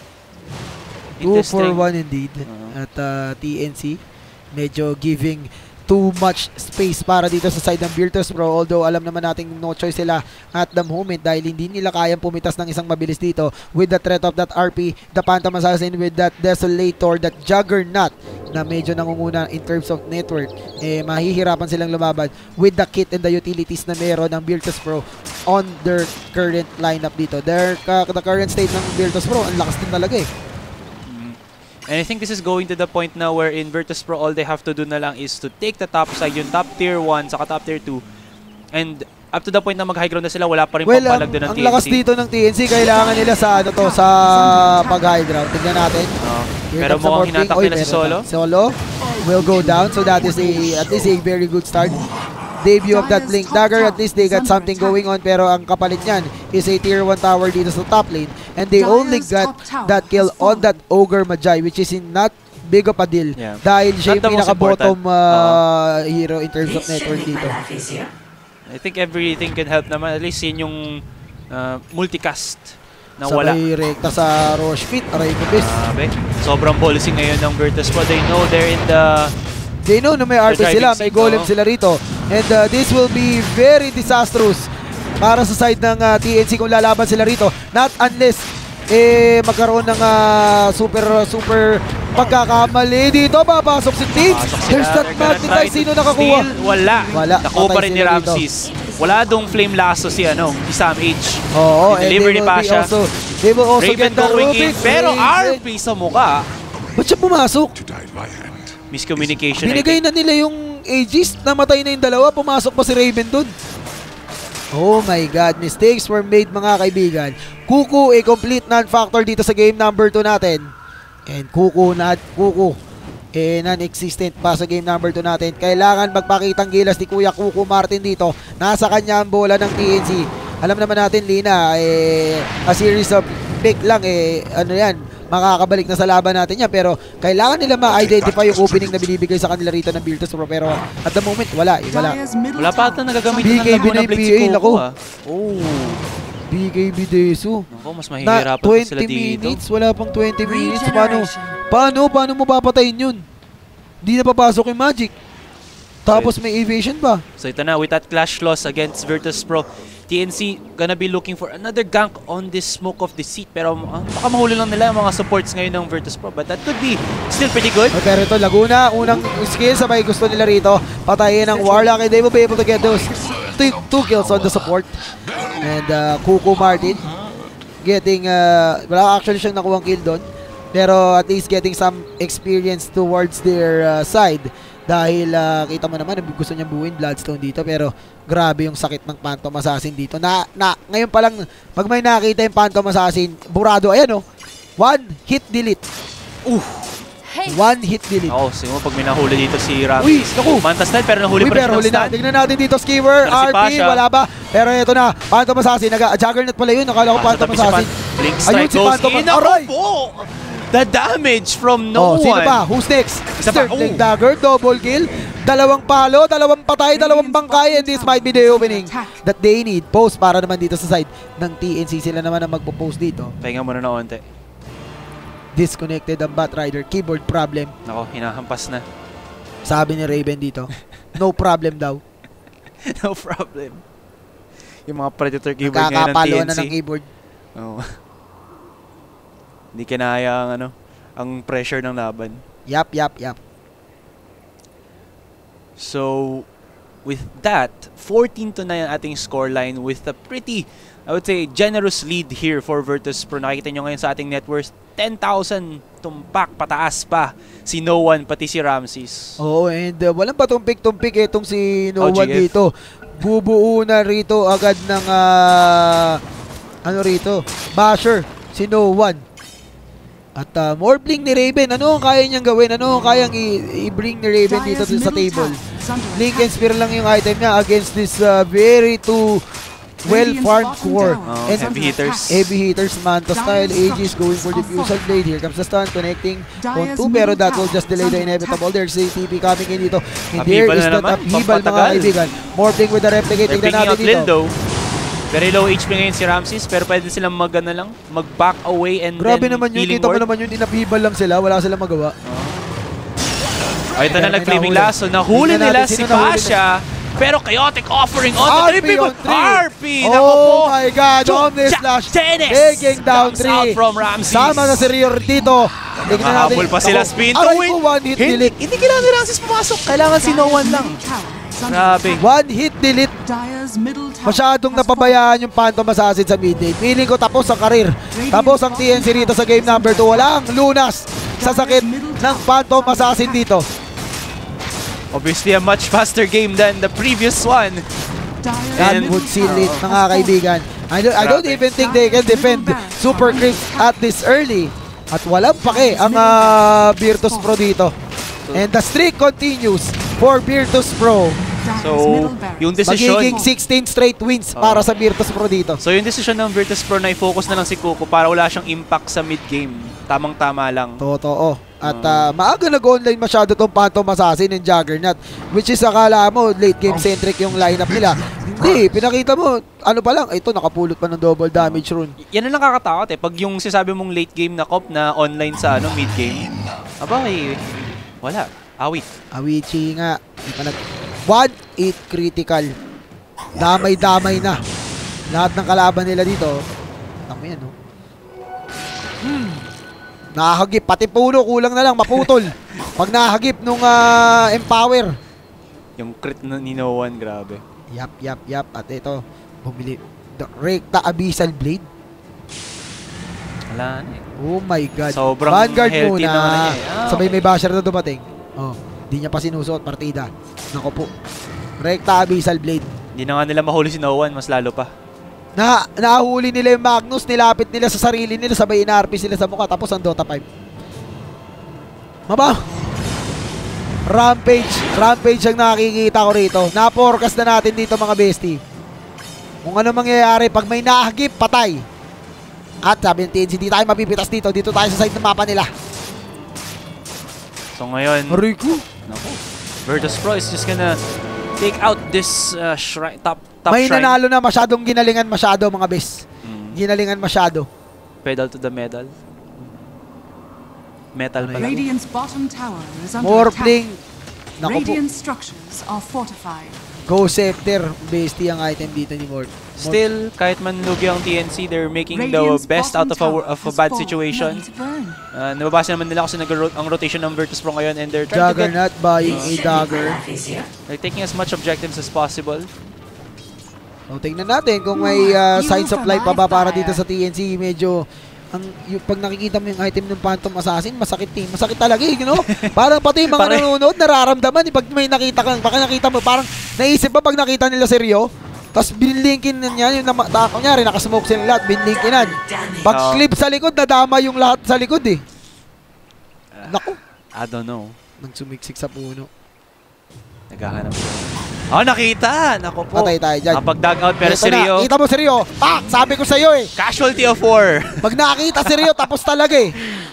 Speaker 2: two for one indeed. At uh, T N C medyo giving too much space para dito sa side ng Virtus Pro, although alam naman natin no choice sila at the moment dahil hindi nila kayang pumitas ng isang mabilis dito with the threat of that R P, the Phantom Assassin with that Desolator, that Juggernaut na medyo nangunguna in terms of network. Eh, mahihirapan silang lumaban with the kit and the utilities na meron ng Virtus Pro on their current lineup dito. Their, uh, the current state ng Virtus Pro, ang lakas din talaga eh.
Speaker 1: And I think this is going to the point now where in Virtus Pro, all they have to do na lang is to take the top side, yung top tier one, saka top tier two. And up to the point na mag-high ground na sila, wala pa rin
Speaker 2: well,
Speaker 1: pampalag doon ng
Speaker 2: ang
Speaker 1: T N C.
Speaker 2: Ang lakas dito ng T N C, kailangan nila sa ano to, sa pag-high ground. Tignan natin.
Speaker 1: Uh, pero mukhang hinatak nila si Solo.
Speaker 2: Solo will go down, so that is a, at least a very good start. Debut of that Blink Dagger, at least they got something going on, pero ang kapalit niyan is a tier one tower dito sa top lane, and they only got that kill on that Ogre Magi, which is in not big of a deal,
Speaker 1: yeah.
Speaker 2: dahil siya yung pinaka-bottom uh,
Speaker 1: uh,
Speaker 2: hero in terms of network dito.
Speaker 1: I think everything can help naman, at least yun yung uh, multicast na wala.
Speaker 2: Sabay rekta sa Roche Fit, aray ko bis.
Speaker 1: Grabe, sobrang policy ngayon ng Virtus Pro. They know they're in the...
Speaker 2: They know na may R P sila, may golem sila rito. And uh, this will be very disastrous para sa side ng uh, T N C kung lalaban sila rito. Not unless eh magkaroon ng uh, super super pagkakamali dito. Papasok si Teams. There's that magnetize. Sino nakakuha?
Speaker 1: Steal, wala.
Speaker 2: Wala.
Speaker 1: Nakuha pa rin ni Ramses. Wala dong flame lasso si ano, si Sam H.
Speaker 2: Oo,
Speaker 1: and deliver ni Pasha.
Speaker 2: Also, they will also
Speaker 1: Raven
Speaker 2: get the
Speaker 1: going in,
Speaker 2: Rubik.
Speaker 1: pero
Speaker 2: Raven.
Speaker 1: R P sa mukha.
Speaker 2: Ba't siya pumasok?
Speaker 1: Miscommunication.
Speaker 2: Binigay na nila yung Aegis, namatay na yung dalawa, pumasok pa si Raven dun. Oh my God, mistakes were made mga kaibigan. Kuku, a complete non-factor dito sa game number two natin. And Kuku, not Kuku, eh non-existent pa sa game number two natin. Kailangan magpakitang gilas ni Kuya Kuku Martin dito. Nasa kanya ang bola ng T N C. Alam naman natin, Lina, eh, a series of pick lang, eh, ano yan, makakabalik na sa laban natin yan, pero kailangan nila ma-identify yung opening na binibigay sa kanila rito ng Virtus Pro, pero at the moment wala, eh, wala.
Speaker 1: Wala pa ata nagagamit
Speaker 2: B K B
Speaker 1: ng
Speaker 2: na
Speaker 1: Laguna Blade
Speaker 2: P A,
Speaker 1: si Kuko,
Speaker 2: nako.
Speaker 1: ah. Oh.
Speaker 2: B K B Desu.
Speaker 1: Nako, mas
Speaker 2: Na
Speaker 1: mahihirapan pa sila
Speaker 2: twenty
Speaker 1: dito.
Speaker 2: minutes, wala pang twenty minutes. Paano, paano, paano mo papatayin yun? Hindi na papasok yung Magic. Tapos may evasion pa.
Speaker 1: So ito na, with that clash loss against Virtus Pro, T N C gonna be looking for another gank on this Smoke of Deceit, pero uh, baka mahuli lang nila ang mga supports ngayon ng Virtus Pro, but that could be still pretty good.
Speaker 2: Okay, pero ito, Laguna, unang skill, sabay gusto nila rito, patayin ng Warlock, and they will be able to get those two, two kills on the support. And uh, Kuku Martin getting, uh, wala actually siyang nakuhang kill doon, pero at least getting some experience towards their uh, side. dahil uh, kita mo naman gusto niya buuin Bloodstone dito, pero grabe yung sakit ng Phantom Assassin dito. Na, na ngayon pa lang pag may nakita yung Phantom Assassin, burado, ayan oh. One hit delete. Uh. One hit delete.
Speaker 1: Oo, siguro pag may nahuli dito si Ramses.
Speaker 2: Uy, naku.
Speaker 1: Manta style, pero nahuli
Speaker 2: Uy,
Speaker 1: pa rin
Speaker 2: pero
Speaker 1: siya ng
Speaker 2: huli na.
Speaker 1: stun.
Speaker 2: Tingnan natin dito, Skewer,
Speaker 1: Pero si
Speaker 2: R P,
Speaker 1: Pasha.
Speaker 2: wala ba? Pero ito na, Phantom Assassin. Naga, Juggernaut pala yun. Nakala ko
Speaker 1: Ah,
Speaker 2: Phantom
Speaker 1: sa tabi si
Speaker 2: Assassin.
Speaker 1: Pan- Blink
Speaker 2: Ayun
Speaker 1: strike
Speaker 2: si
Speaker 1: goes
Speaker 2: Phantom.
Speaker 1: in. Ako
Speaker 2: Aray!
Speaker 1: po! The damage from no
Speaker 2: Oh,
Speaker 1: one.
Speaker 2: sino ba? Who's next?
Speaker 1: Isa pa.
Speaker 2: Sterling
Speaker 1: Oh.
Speaker 2: Dagger, double kill. Dalawang palo, dalawang patay, dalawang bangkay. And this might be the opening that they need. Post para naman dito sa side ng T N C. Sila naman ang magpo-post dito.
Speaker 1: Pahinga muna na onte.
Speaker 2: Disconnected ang Batrider. Keyboard problem.
Speaker 1: Nako, hinahampas na.
Speaker 2: Sabi ni Raven dito. No problem daw.
Speaker 1: No problem. Yung mga Predator keyboard ngayon ng T
Speaker 2: Kakapalo
Speaker 1: N C.
Speaker 2: na ng keyboard.
Speaker 1: Oo. Hindi kinaya ang ano, ang pressure ng laban.
Speaker 2: Yap, yap, yap.
Speaker 1: So, with that, fourteen to nine ang ating scoreline with a pretty, I would say, generous lead here for Virtus.pro. Nakikita nyo ngayon sa ating net worth, ten thousand tumpak, pataas pa. Si No One, pati si Ramses.
Speaker 2: Oo, and uh, walang patumpik-tumpik itong si No
Speaker 1: O G F.
Speaker 2: One dito. Bubuo na rito agad ng, uh, ano rito, basher, si No One. At uh, more bling ni Raven. Ano ang kaya niyang gawin? Ano ang kayang i-bring ni Raven dito sa table? Blink and Spear lang yung item niya against this uh, very too well-farmed core.
Speaker 1: Oh,
Speaker 2: And
Speaker 1: heavy hitters.
Speaker 2: Heavy hitters, Manta style, Aegis going for diffusal blade. Here comes the stun, connecting on two, pero that will just delay the inevitable. There's a T P coming in dito. And there
Speaker 1: Upheaval
Speaker 2: is
Speaker 1: na
Speaker 2: that
Speaker 1: naman,
Speaker 2: upheaval mga
Speaker 1: pampatagal.
Speaker 2: kaibigan. Morphing with the replicate.
Speaker 1: They're
Speaker 2: Tignan
Speaker 1: picking
Speaker 2: natin
Speaker 1: out Lil
Speaker 2: dito.
Speaker 1: though. Very low H P ngayon si Ramses, pero pwede silang mag ano lang, mag-back away and
Speaker 2: Grabe
Speaker 1: then
Speaker 2: naman yun.
Speaker 1: healing
Speaker 2: Kita mo
Speaker 1: ward.
Speaker 2: naman yun. Inupheaval lang sila. Wala silang magawa.
Speaker 1: Oh, ito na
Speaker 2: Pero may
Speaker 1: nag-flaming
Speaker 2: nahuli.
Speaker 1: lasso. Nahuli
Speaker 2: Tingnan
Speaker 1: nila
Speaker 2: natin,
Speaker 1: si
Speaker 2: sino nahuli
Speaker 1: Pasha. Pero chaotic offering on the
Speaker 2: R P
Speaker 1: three people.
Speaker 2: on three.
Speaker 1: R P! Nako po!
Speaker 2: Oh my God! Omni
Speaker 1: Jack
Speaker 2: Slash
Speaker 1: Dennis
Speaker 2: taking down
Speaker 1: comes out
Speaker 2: three.
Speaker 1: from Ramses.
Speaker 2: Sama na si Rio dito. Tignan natin.
Speaker 1: Nakahabol pa sila
Speaker 2: Ako,
Speaker 1: spin to
Speaker 2: aray
Speaker 1: win.
Speaker 2: ko, one hit
Speaker 1: Hindi,
Speaker 2: delete.
Speaker 1: hindi kailangan ni Ramses pumasok. Kailangan si No One lang. Grabe.
Speaker 2: One hit delete. Masyadong napabayaan yung Phantom Assassin sa mid lane. Feeling ko tapos ang karir. Tapos ang T N C rito sa game number two. Walang lunas sa sakit ng Phantom Assassin dito.
Speaker 1: Obviously, a much faster game than the previous one.
Speaker 2: That would seal it, mga kaibigan. I don't, I don't
Speaker 1: Grabe.
Speaker 2: even think they can defend Super Crypt at this early. At walang pake ang uh, Virtus.pro dito. And the streak continues for Virtus.pro.
Speaker 1: So, yung decision...
Speaker 2: Magiging sixteen straight wins
Speaker 1: Oh.
Speaker 2: para sa Virtus.pro dito.
Speaker 1: So, yung decision ng Virtus.pro na i-focus na lang si Kuko para wala siyang impact sa mid-game. Tamang-tama lang.
Speaker 2: Totoo. At uh, maaga nag-online masyado tong Phantom Assassin and Juggernaut, which is akala mo late game centric yung lineup nila. Hindi, pinakita mo, ano pa lang, ito nakapulot pa ng double damage rune.
Speaker 1: Yan ang nakakatakot eh. Pag yung sinasabi mong late game na comp na online sa ano mid-game, aba eh, wala. Awit.
Speaker 2: Awichi nga. Di pa nag... one eight critical. Damay-damay na. Lahat ng kalaban nila dito. Tama yan, no? Hmm. Nahagip. Pati puno, kulang na lang. Maputol. Pag nahagip nung uh, empower.
Speaker 1: Yung crit na ni No One, grabe.
Speaker 2: Yap, yap, yap. At ito, bumili. The Recta Abyssal Blade.
Speaker 1: Wala na eh.
Speaker 2: Oh my God.
Speaker 1: Sobrang
Speaker 2: Vanguard
Speaker 1: healthy
Speaker 2: muna.
Speaker 1: naman eh. Ah,
Speaker 2: Sabay
Speaker 1: okay.
Speaker 2: may basher na dumating. Oh, di niya pa sinusuot partida. Nako po. Recta Abyssal Blade.
Speaker 1: Hindi na nga nila mahuli si No One, mas lalo pa.
Speaker 2: Na nahuli nila yung Magnus, nilapit nila sa sarili nila, sabay in-R P sila sa mukha, tapos ang Dota five. Maba. Rampage. Rampage ang nakikita ko rito. Na-forecast na natin dito mga bestie. Kung ano mangyayari pag may nahagip, patay. At sabi ng T N C, di tayo mapipitas dito. Dito tayo sa side ng mapa nila.
Speaker 1: So ngayon,
Speaker 2: Rico.
Speaker 1: naku, Virtus.pro is just gonna take out this uh, shrine, top, top
Speaker 2: May
Speaker 1: shrine.
Speaker 2: nanalo na, masyadong ginalingan masyado mga bes.
Speaker 1: Mm.
Speaker 2: Ginalingan masyado.
Speaker 1: Pedal to the medal. Metal pala.
Speaker 3: Radiant's bottom tower is under
Speaker 2: More
Speaker 3: attack.
Speaker 2: pling. Naku po.
Speaker 3: Radiant structures are fortified.
Speaker 2: Go Scepter. Bestie ang item dito ni Mort.
Speaker 1: Still, kahit man lugi ang T N C, they're making the
Speaker 3: Radiant's
Speaker 1: best out
Speaker 3: bottom
Speaker 1: of a,
Speaker 3: tower
Speaker 1: of a
Speaker 3: has
Speaker 1: bad
Speaker 3: fallen,
Speaker 1: situation.
Speaker 3: ready to burn.
Speaker 1: Uh, nababasa naman nila kasi nag ang rotation ng Virtus.pro ngayon and they're trying
Speaker 2: Juggernaut buying a dagger.
Speaker 1: to get, they're taking as much objectives as possible.
Speaker 2: So, tingnan natin kung may uh, signs of life pa ba para dito sa T N C. Medyo ang yung, pag nakikita mo yung item ng Phantom Assassin, masakit eh. Masakit talaga eh, you know? Parang pati yung mga
Speaker 1: Pare-
Speaker 2: nanonood, nararamdaman eh. Pag may nakita ka, baka nakita mo, parang naisip ba pag nakita nila si Rio? Tapos binlinkin na niya, yung nama, ta, kunyari, nakasmoke sila lahat, binlinkinan. Pag
Speaker 1: Oo.
Speaker 2: clip sa likod, nadama yung lahat sa likod eh. Naku,
Speaker 1: I don't know.
Speaker 2: nang sumiksik sa puno.
Speaker 1: Naghahanap siya. Oh, nakita! Naku po.
Speaker 2: Patay tayo dyan.
Speaker 1: Kapag-dug out pero
Speaker 2: Ito
Speaker 1: si
Speaker 2: na,
Speaker 1: Rio,
Speaker 2: kita mo si Rio. Pak! Sabi ko sa'yo eh.
Speaker 1: casualty of war.
Speaker 2: Pag nakita si Rio, tapos talaga eh.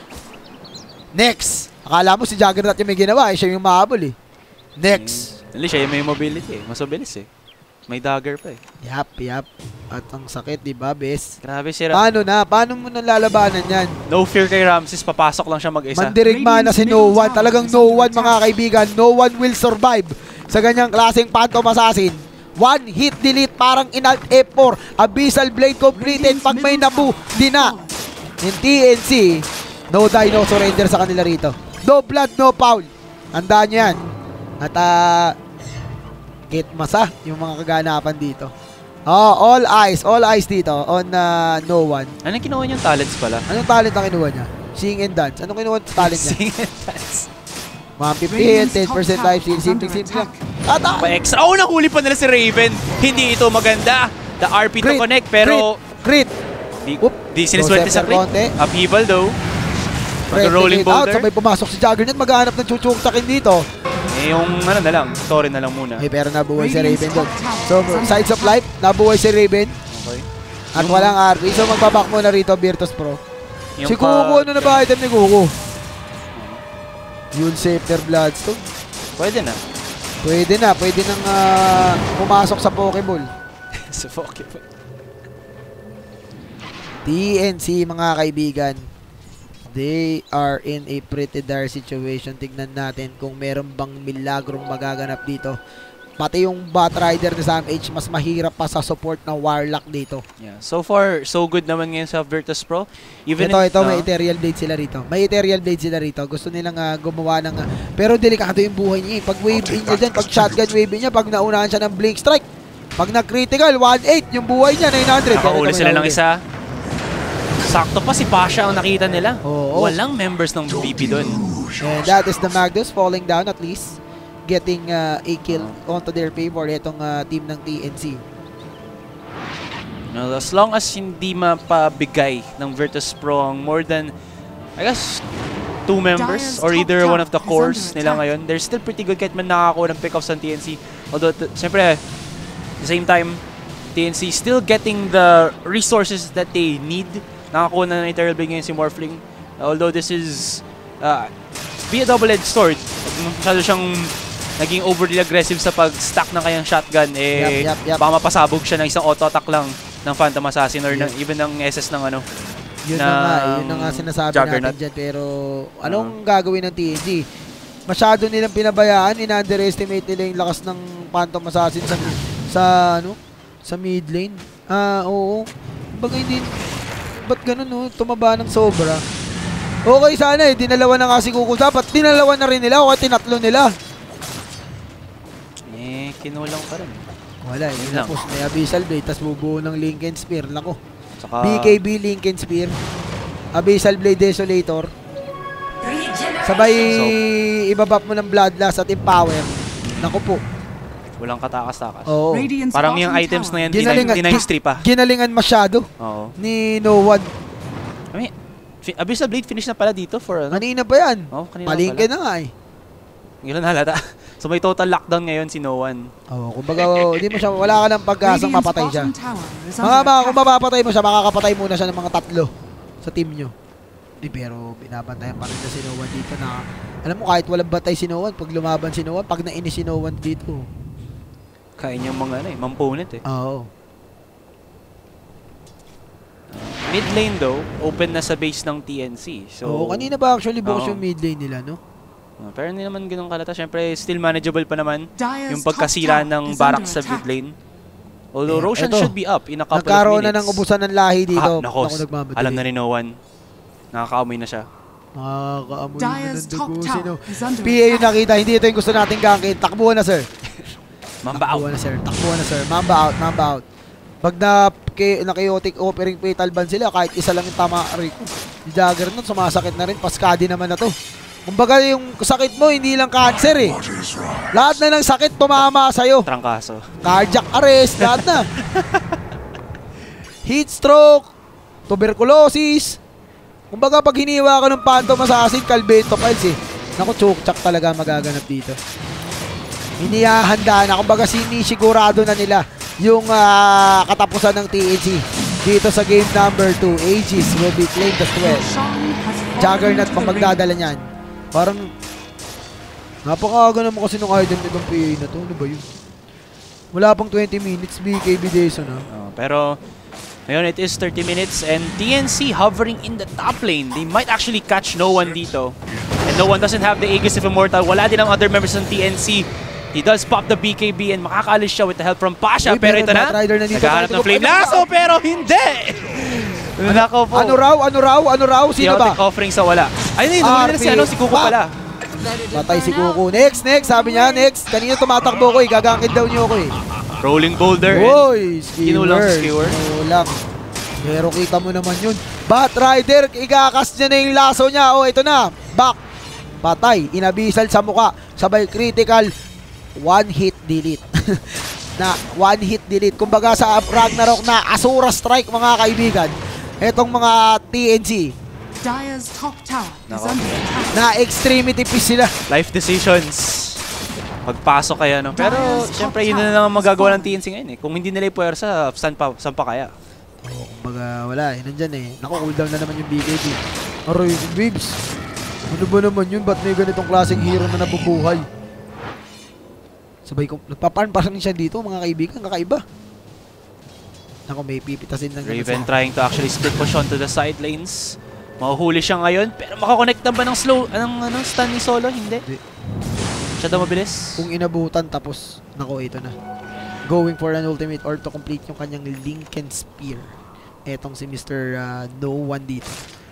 Speaker 2: Next. Akala mo si Juggernaut yung may ginawa eh. Siya yung mahabol eh. Next.
Speaker 1: Hindi siya yung may mobility eh. Mas mabilis eh. May dagger pa eh.
Speaker 2: Yap, yap. At ang sakit, di ba, bes?
Speaker 1: Grabe si Ram.
Speaker 2: Paano na? Paano mo nang lalabanan yan?
Speaker 1: No fear kay Ramses. Papasok lang siya mag-isa.
Speaker 2: Mandirigma na si no one. Talagang no one, mga kaibigan. No one will survive sa ganyang klaseng Phantom Assassin. One hit delete, parang in alt F four. Abyssal Blade completed. Pag may nabu, di na. Yung T N C, no die, no surrender sa kanila rito. No blood, no foul. Handaan nyo yan. At ah, Kit Masa, yung mga kaganapan dito. Oh, all eyes, all eyes dito on uh, no one.
Speaker 1: Anong kinuha niyang talents pala?
Speaker 2: Anong talent ang kinuha niya? Sing and dance. Anong kinuha ng talent niya?
Speaker 1: Sing and dance.
Speaker 2: Mga fifteen, ten percent life steal. Simple, simple lang. Ata!
Speaker 1: Pa-extra. Oh, nahuli pa nila si Raven. Hindi ito maganda. The R P to
Speaker 2: Crit,
Speaker 1: connect pero
Speaker 2: Crit!
Speaker 1: di,
Speaker 2: Oop.
Speaker 1: di siniswerte sa crit.
Speaker 2: konti.
Speaker 1: Upheaval though.
Speaker 2: Friendly
Speaker 1: Mag-rolling
Speaker 2: gate out.
Speaker 1: boulder.
Speaker 2: Sabay pumasok si Juggernaut. Maghahanap ng chuchuk sa akin dito.
Speaker 1: Eh, yung ano na lang. Story na lang muna.
Speaker 2: Eh, pero nabuhay si Raven doon. So, sides of life, nabuhay si Raven.
Speaker 1: Okay.
Speaker 2: At
Speaker 1: Yung-
Speaker 2: walang R P. So, magbabak muna rito, Virtus Pro.
Speaker 1: Yung
Speaker 2: Si Kuku,
Speaker 1: pa-
Speaker 2: ano na ba item ni Kuku? Yun, Scepter Bloodstone.
Speaker 1: Pwede na.
Speaker 2: Pwede na, pwede nang ah, pumasok sa Pokeball.
Speaker 1: Sa Pokemon.
Speaker 2: T N C, mga kaibigan, they are in a pretty dire situation. Tignan natin kung meron bang milagrong magaganap dito. Pati yung Batrider ni Sam H, mas mahirap pa sa support ng Warlock dito.
Speaker 1: Yeah. So far, so good naman ngayon sa Virtus Pro. Even
Speaker 2: ito,
Speaker 1: in-
Speaker 2: ito, may
Speaker 1: ah,
Speaker 2: Ethereal Blade sila rito. May Ethereal Blade sila rito. Gusto nilang ah, gumawa ng... ah, pero delikado yung buhay niya eh. Pag wave in niya dyan, pag shotgun wave in niya, pag naunahan siya ng Blink Strike, pag nag-critical, one eight yung buhay niya, nine hundred.
Speaker 1: nakahuli
Speaker 2: Ganito
Speaker 1: sila
Speaker 2: may
Speaker 1: ng
Speaker 2: nahuli.
Speaker 1: isa. Sakto pa si Pasha ang nakita nila.
Speaker 2: Oo.
Speaker 1: Walang members ng V P doon.
Speaker 2: And that is the Magnus falling down at least. Getting uh, a kill onto their favor itong uh, team ng T N C.
Speaker 1: No, as long as hindi mapabigay ng Virtus Pro ang more than, I guess, two members
Speaker 3: Dyer's
Speaker 1: or
Speaker 3: top
Speaker 1: either
Speaker 3: tower
Speaker 1: one of the
Speaker 3: is
Speaker 1: cores
Speaker 3: under
Speaker 1: nila
Speaker 3: attack.
Speaker 1: ngayon, they're still pretty good kahit man nakakuha ng pickups ng T N C. Although, t- siyempre, at the same time, T N C still getting the resources that they need. Nakakuha na ng Ethereal Blade ngayon si Morphling. Although this is uh, be a double-edged sword. Masyado siyang naging overly aggressive sa pag-stack ng kanyang shotgun. Eh,
Speaker 2: Yup, yup, yup.
Speaker 1: baka mapasabog siya ng isang auto-attack lang ng Phantom Assassin or
Speaker 2: Yup.
Speaker 1: ng, even ng S S ng ano.
Speaker 2: Yun
Speaker 1: ng
Speaker 2: na nga, eh, yun na nga sinasabi
Speaker 1: Juggernaut.
Speaker 2: natin dyan. Pero anong gagawin ng T N C? Masyado nilang pinabayaan, in-underestimate nila yung lakas ng Phantom Assassin sa, sa ano, sa mid lane. Ah, oo. Baga hindi, ba't ganun no? Tumaba ng sobra. Okay sana eh, dinalawa na nga si Kuku. Dapat dinalawa na rin nila o kaya tinatlo nila.
Speaker 1: Eh, kinulang pa rin.
Speaker 2: Wala eh,
Speaker 1: Yun lang.
Speaker 2: tapos may Abyssal Blade, tapos bubuo ng Lincoln Spear. Nako,
Speaker 1: Saka,
Speaker 2: B K B Lincoln Spear, Abyssal Blade Desolator. Sabay ibabap mo ng Bloodlust at Empower. Nako po.
Speaker 1: walang katakas-takas.
Speaker 2: Oo.
Speaker 3: Radiant's
Speaker 1: Parang
Speaker 3: bottom
Speaker 1: yung items na
Speaker 3: tower
Speaker 1: yan,
Speaker 2: Ginalingan-
Speaker 1: denimes three pa.
Speaker 2: Ginalingan masyado
Speaker 1: Oo.
Speaker 2: ni No One.
Speaker 1: I mean, fi- Abyssal Blade finish na pala dito for ano?
Speaker 2: Kanina pa yan.
Speaker 1: Oh, kanina
Speaker 2: Palingke
Speaker 1: pala.
Speaker 2: na nga eh.
Speaker 1: Ngayon halata. So may total lockdown ngayon si No One.
Speaker 2: Oo, kumbaga hindi mo siya, wala ka ng pag-asang
Speaker 3: Radiant's
Speaker 2: mapatay siya.
Speaker 3: bottom tower is
Speaker 2: Mga
Speaker 3: under
Speaker 2: mga kung
Speaker 3: attack.
Speaker 2: mapapatay mo siya, makakapatay muna siya ng mga tatlo sa team nyo. Di, pero binabantayan pa rin na si No One dito na, alam mo kahit walang batay si No One, pag lumaban si No One, pag nainis si No One dito.
Speaker 1: Kain yung mga ano eh, mamponent eh.
Speaker 2: Oo.
Speaker 1: Mid lane though, open na sa base ng T N C. So,
Speaker 2: Oo, kanina ba actually bukas
Speaker 1: Oo.
Speaker 2: yung mid lane nila, no?
Speaker 1: uh, pero hindi naman ganun kalata. Siyempre, still manageable pa naman
Speaker 3: Dyer's
Speaker 1: yung
Speaker 3: top
Speaker 1: pagkasira
Speaker 3: tower
Speaker 1: ng
Speaker 3: is
Speaker 1: barracks
Speaker 3: under
Speaker 1: sa mid
Speaker 3: attack.
Speaker 1: lane. Although
Speaker 2: Eh,
Speaker 1: Roshan
Speaker 2: eto.
Speaker 1: should be up in a couple
Speaker 2: Nagkaroon
Speaker 1: of
Speaker 2: na
Speaker 1: minutes.
Speaker 2: ng ubusan ng lahi dito.
Speaker 1: Ah, nako,
Speaker 2: Naku, nagmamadali.
Speaker 1: alam na ni No One. Nakakaamoy na siya.
Speaker 2: Nakakaamoy na
Speaker 3: Dyer's
Speaker 2: ng
Speaker 3: top
Speaker 2: dugo.
Speaker 3: tower
Speaker 2: Sino?
Speaker 3: is under
Speaker 2: P A yung
Speaker 3: attack.
Speaker 2: nakita, hindi ito yung gusto nating gankin. Takbuhan na, sir.
Speaker 1: Mamba out.
Speaker 2: Takbuhan na, sir. Takbuhan na, sir. Mamba out, mamba out. Pag na, na chaotic offering fatal ban sila, kahit isa lang yung tama, Rico. Si Juggernaut, sumasakit na rin. Paskadi naman na to. Kumbaga yung sakit mo, hindi lang cancer eh. Lahat na ng sakit tumama sa'yo.
Speaker 1: Trangkaso.
Speaker 2: Cardiac arrest, lahat na. Heat stroke, tuberculosis. Kumbaga pag hiniwa ka ng Phantom Assassin, Calveto Files eh. Naku, chokchak talaga magaganap dito. Hinihahanda na. Kumbaga sinisigurado na nila yung uh, katapusan ng T N C dito sa game number two. Aegis will be claimed as well. Juggernaut pang magdadala niyan. Parang napakaaga naman kasi nung item nitong P A na to. Ano ba yun? Wala pang twenty minutes. B K B Jason ha.
Speaker 1: Oh, pero ngayon it is thirty minutes and T N C hovering in the top lane. They might actually catch No One dito. And No One doesn't have the Aegis of Immortal. Wala din ang other members ng T N C. He does pop the B K B and makakaalis siya with the help from Pasha.
Speaker 2: Uy,
Speaker 1: pero ito na,
Speaker 2: na
Speaker 1: naghahanap ng Flame Lasso pero hindi! Nako po.
Speaker 2: Ano raw? Ano raw? Ano raw? Sino ba?
Speaker 1: Chaotic offering sa wala. Ayun, nahuli na si, ano, si Kuko pala.
Speaker 2: Patay si Kuko. Next, next. Sabi niya, next. Kanina tumatakbo ko eh. Gagangkid daw niyo ako eh.
Speaker 1: Rolling boulder.
Speaker 2: Uy, skewer.
Speaker 1: Kinulang si skewer.
Speaker 2: Kinulang. Pero kita mo naman yun. Bat Rider, ikakas niya na yung laso niya. Oh, ito na. Back. Patay. Inabisal sa muka. Sabay critical. One hit delete. na one hit delete. Kumbaga sa Ragnarok na Asura Strike mga kaibigan. Etong mga T N C.
Speaker 3: Dire's top tower is
Speaker 1: Nako.
Speaker 3: under attack.
Speaker 2: Na extremity piece sila.
Speaker 1: Life decisions. Magpasok kaya, no? Pero, syempre, yun na lang ang magagawa ng T N C ngayon, eh. Kung hindi nila yung puwersa, saan pa, saan pa kaya?
Speaker 2: Oo, kumbaga wala eh. Nandyan eh. Naku, cooldown na naman yung B K B. Aroy, Bibs. Ano ba naman yun? Ba't may ganitong klaseng hero na nabubuhay? Sabay ko, nagpaparm pa rin siya dito, mga kaibigan, kakaiba. Naku, may pipitasin lang.
Speaker 1: Raven trying to actually split push onto the side lanes. Mahuhuli siya ngayon, pero makakonect na ba ng slow, anong ano, stun ni Solo? Hindi.
Speaker 2: Hindi.
Speaker 1: Siya daw mabilis.
Speaker 2: Kung inabutan, tapos, naku, ito na. Going for an ultimate or to complete yung kanyang Lincoln Spear. Etong si Mister Uh, no One dito.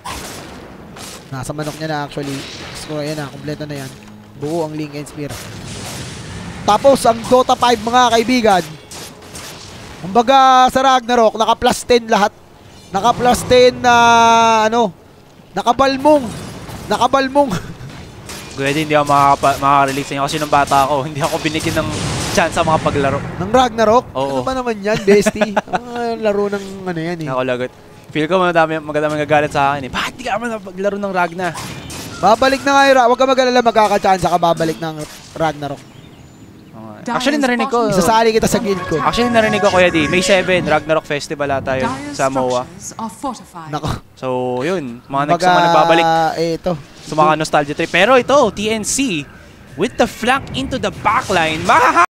Speaker 2: Nasa manok niya na actually. Score yan na, kompleto na yan. Buo ang Lincoln Spear. Tapos, ang Dota five mga kaibigan, kumbaga sa Ragnarok, naka plus ten lahat. Naka plus ten na, ano, nakabalmong. Nakabalmong.
Speaker 1: Pwede hindi ako makaka- makaka-relate sa inyo kasi nung bata ako, hindi ako binigyan ng chance sa mga paglaro.
Speaker 2: Ng Ragnarok?
Speaker 1: Oo.
Speaker 2: Ano ba naman yan, bestie? Ah, laro ng ano yan eh.
Speaker 1: Ako lagot. Feel ko madami, magandang magagalit sa akin eh. Bakit di ka naman paglaro ng Ragna?
Speaker 2: Babalik na nga yung Ra- Huwag ka mag-alala, magkaka-chance ka babalik ng Ragnarok.
Speaker 1: Actually, narinig ko.
Speaker 2: Isasali kita sa guild ko.
Speaker 1: Actually, narinig ko, Kuya D. May seven, Ragnarok Festival ata yun
Speaker 3: Dire's
Speaker 1: sa M O A.
Speaker 3: structures are fortified.
Speaker 2: Nako.
Speaker 1: So, yun. Mga
Speaker 2: Kumbaga,
Speaker 1: nagsama nagbabalik
Speaker 2: eh, ito.
Speaker 1: sa mga nostalgia trip. Pero ito, T N C with the flank into the backline. Mahaha!